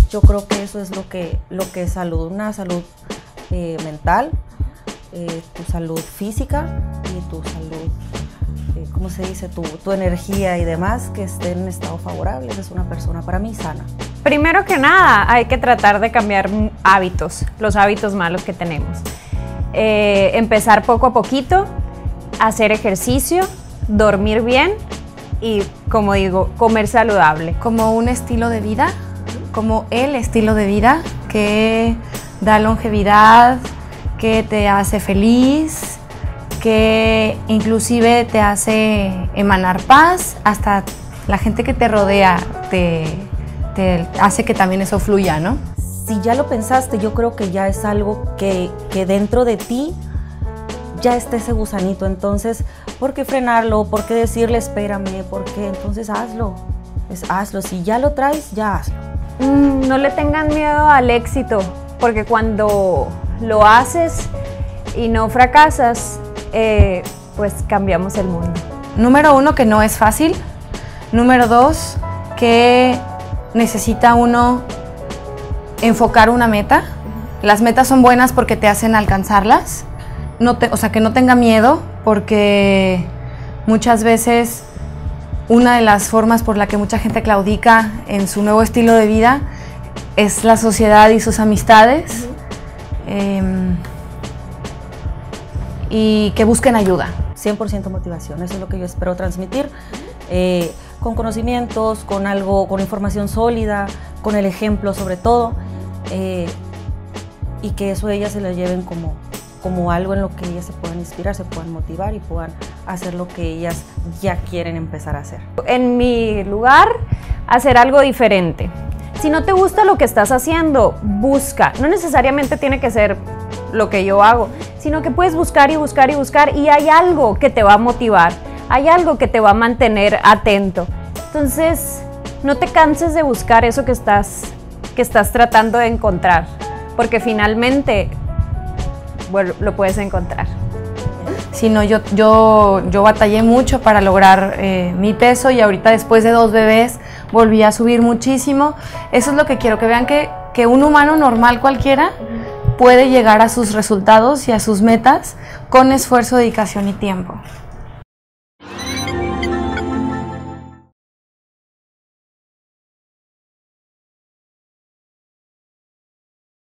Yo creo que eso es lo que es salud, una salud mental, tu salud física y tu salud, ¿cómo se dice? Tu energía y demás, que esté en un estado favorable. Es una persona para mí sana. Primero que nada, hay que tratar de cambiar hábitos, los hábitos malos que tenemos. Empezar poco a poquito, hacer ejercicio, dormir bien y, como digo, comer saludable. Como un estilo de vida, como el estilo de vida que da longevidad, que te hace feliz, que inclusive te hace emanar paz, hasta la gente que te rodea te hace que también eso fluya, ¿no? Si ya lo pensaste, yo creo que ya es algo que dentro de ti ya está ese gusanito. Entonces, ¿por qué frenarlo? ¿Por qué decirle espérame? ¿Por qué? Entonces hazlo, hazlo. Si ya lo traes, ya hazlo. No le tengan miedo al éxito, porque cuando lo haces y no fracasas, pues cambiamos el mundo. Número 1, que no es fácil. Número 2, que necesita uno enfocar una meta. Las metas son buenas porque te hacen alcanzarlas. O sea, que no tenga miedo, porque muchas veces una de las formas por la que mucha gente claudica en su nuevo estilo de vida es la sociedad y sus amistades. Y que busquen ayuda. 100% motivación, eso es lo que yo espero transmitir, con conocimientos, con información sólida, con el ejemplo sobre todo, y que eso ellas se lo lleven como algo en lo que ellas se puedan inspirar, se puedan motivar y puedan hacer lo que ellas ya quieren empezar a hacer. En mi lugar, hacer algo diferente. Si no te gusta lo que estás haciendo, busca. No necesariamente tiene que ser lo que yo hago, sino que puedes buscar y buscar y buscar, y hay algo que te va a motivar, hay algo que te va a mantener atento. Entonces, no te canses de buscar eso que estás tratando de encontrar, porque finalmente, bueno, lo puedes encontrar. Sí, no, yo batallé mucho para lograr mi peso, y ahorita después de 2 bebés volví a subir muchísimo. Eso es lo que quiero, que vean que un humano normal cualquiera puede llegar a sus resultados y a sus metas con esfuerzo, dedicación y tiempo.